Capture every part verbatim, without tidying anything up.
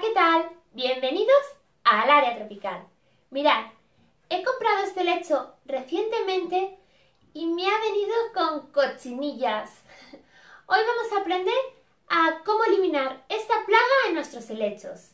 ¿qué tal? Bienvenidos al área tropical. Mirad, he comprado este helecho recientemente y me ha venido con cochinillas. Hoy vamos a aprender a cómo eliminar esta plaga en nuestros helechos.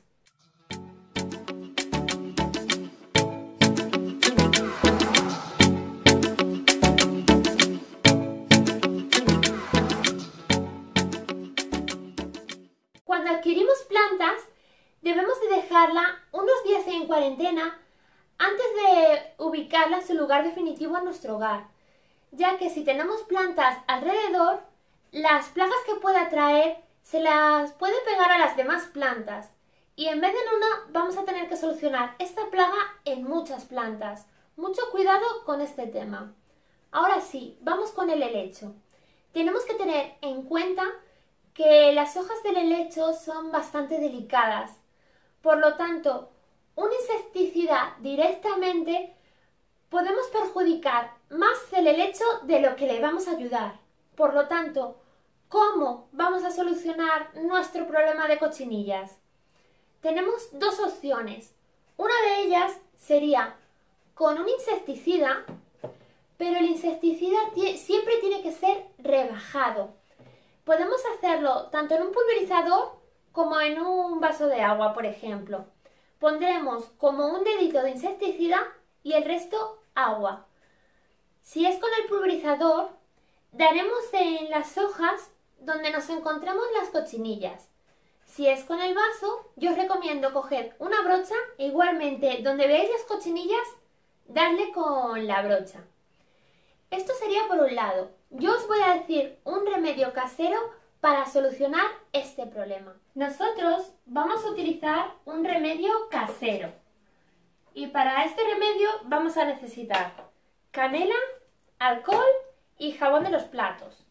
Cuando adquirimos plantas, debemos de dejarla unos días en cuarentena antes de ubicarla en su lugar definitivo en nuestro hogar, ya que si tenemos plantas alrededor, las plagas que pueda traer se las puede pegar a las demás plantas y en vez de en una vamos a tener que solucionar esta plaga en muchas plantas. Mucho cuidado con este tema. Ahora sí, vamos con el helecho. Tenemos que tener en cuenta que las hojas del helecho son bastante delicadas. Por lo tanto, un insecticida directamente podemos perjudicar más el helecho de lo que le vamos a ayudar. Por lo tanto, ¿cómo vamos a solucionar nuestro problema de cochinillas? Tenemos dos opciones. Una de ellas sería con un insecticida, pero el insecticida siempre tiene que ser rebajado. Podemos hacerlo tanto en un pulverizador como en un vaso de agua, por ejemplo. Pondremos como un dedito de insecticida y el resto agua. Si es con el pulverizador, daremos en las hojas donde nos encontramos las cochinillas. Si es con el vaso, yo os recomiendo coger una brocha e igualmente donde veáis las cochinillas, darle con la brocha. Esto sería por un lado. Yo os voy a decir un remedio casero para solucionar este problema. Nosotros vamos a utilizar un remedio casero. Y para este remedio vamos a necesitar canela, alcohol y jabón de los platos.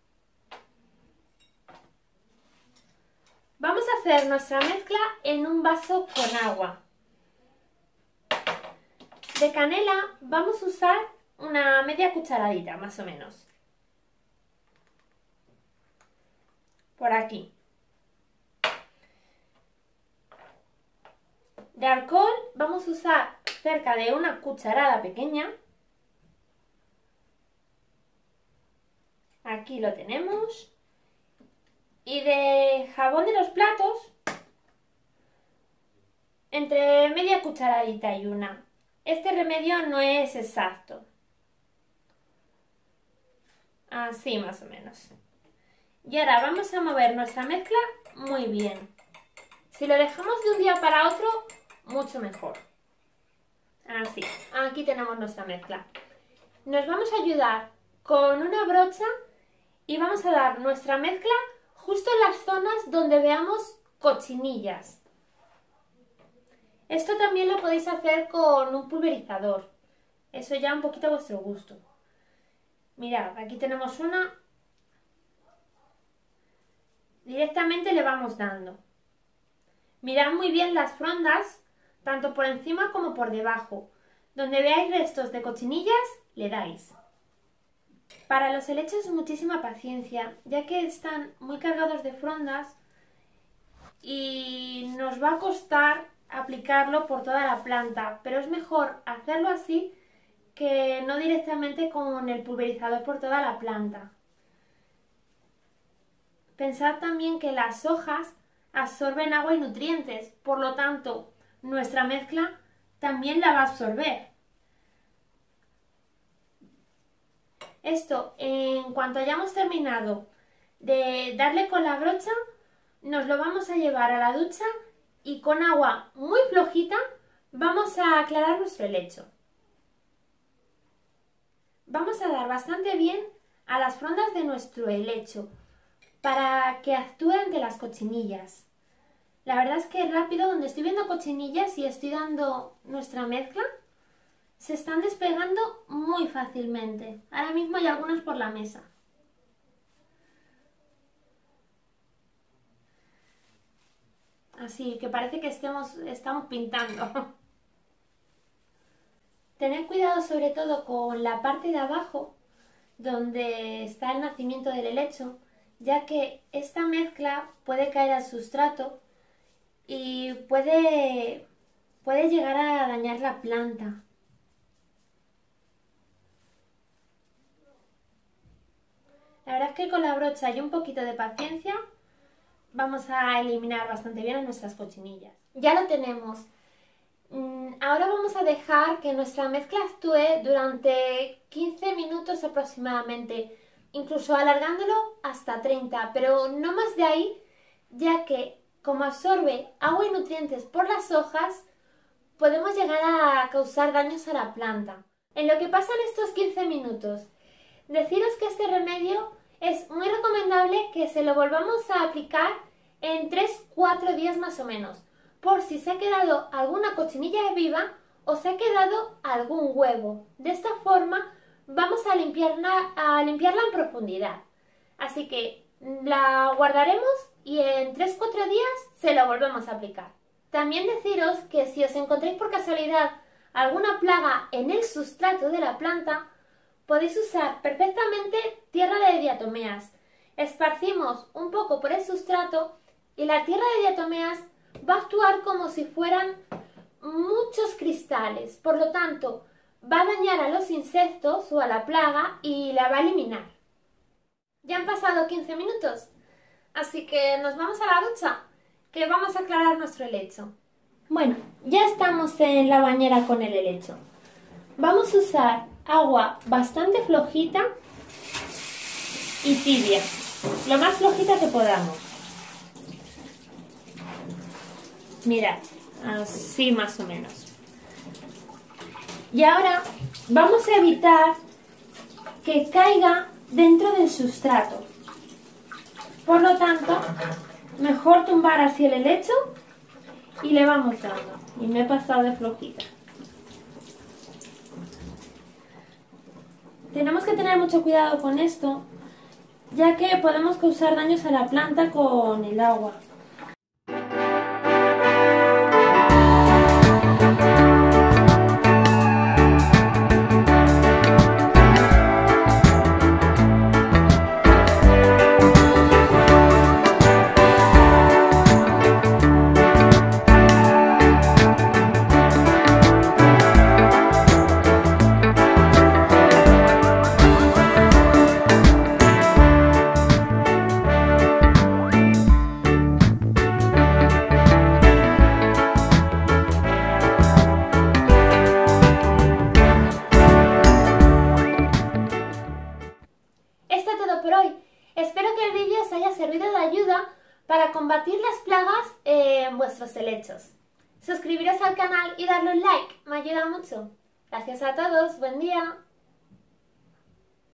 Vamos a hacer nuestra mezcla en un vaso con agua. De canela vamos a usar una media cucharadita, más o menos. Por aquí. De alcohol vamos a usar cerca de una cucharada pequeña. Aquí lo tenemos. Y de jabón de los platos, entre media cucharadita y una. Este remedio no es exacto. Así más o menos. Y ahora vamos a mover nuestra mezcla muy bien. Si lo dejamos de un día para otro, mucho mejor. Así, aquí tenemos nuestra mezcla. Nos vamos a ayudar con una brocha y vamos a dar nuestra mezcla justo en las zonas donde veamos cochinillas. Esto también lo podéis hacer con un pulverizador. Eso ya un poquito a vuestro gusto. Mirad, aquí tenemos una. Directamente le vamos dando. Mirad muy bien las frondas, tanto por encima como por debajo. Donde veáis restos de cochinillas, le dais. Para los helechos muchísima paciencia, ya que están muy cargados de frondas y nos va a costar aplicarlo por toda la planta, pero es mejor hacerlo así que no directamente con el pulverizador por toda la planta. Pensad también que las hojas absorben agua y nutrientes, por lo tanto, nuestra mezcla también la va a absorber. Esto, en cuanto hayamos terminado de darle con la brocha, nos lo vamos a llevar a la ducha y con agua muy flojita vamos a aclarar nuestro helecho. Vamos a dar bastante bien a las frondas de nuestro helecho para que actúe ante las cochinillas. La verdad es que rápido, donde estoy viendo cochinillas y estoy dando nuestra mezcla, se están despegando muy fácilmente. Ahora mismo hay algunas por la mesa. Así que parece que estemos, estamos pintando. Tened cuidado sobre todo con la parte de abajo, donde está el nacimiento del helecho, ya que esta mezcla puede caer al sustrato y puede, puede llegar a dañar la planta. La verdad es que con la brocha y un poquito de paciencia vamos a eliminar bastante bien a nuestras cochinillas. Ya lo tenemos. Ahora vamos a dejar que nuestra mezcla actúe durante quince minutos aproximadamente, incluso alargándolo hasta treinta, pero no más de ahí, ya que como absorbe agua y nutrientes por las hojas, podemos llegar a causar daños a la planta. En lo que pasan estos quince minutos, deciros que este remedio es muy recomendable que se lo volvamos a aplicar en tres a cuatro días más o menos, por si se ha quedado alguna cochinilla viva o se ha quedado algún huevo. De esta forma vamos a limpiarla, a limpiarla en profundidad. Así que la guardaremos y en tres a cuatro días se la volvemos a aplicar. También deciros que si os encontráis por casualidad alguna plaga en el sustrato de la planta, podéis usar perfectamente tierra de diatomeas. Esparcimos un poco por el sustrato y la tierra de diatomeas va a actuar como si fueran muchos cristales, por lo tanto va a dañar a los insectos o a la plaga y la va a eliminar. Ya han pasado quince minutos, así que nos vamos a la ducha, que vamos a aclarar nuestro helecho. Bueno, ya estamos en la bañera con el helecho. Vamos a usar agua bastante flojita y tibia, lo más flojita que podamos. Mirad, así más o menos. Y ahora vamos a evitar que caiga dentro del sustrato. Por lo tanto, mejor tumbar así el helecho y le vamos dando. Y me he pasado de flojita. Tenemos que tener mucho cuidado con esto, ya que podemos causar daños a la planta con el agua. Espero que el vídeo os haya servido de ayuda para combatir las plagas en vuestros helechos. Suscribiros al canal y darle un like, me ayuda mucho. Gracias a todos, buen día.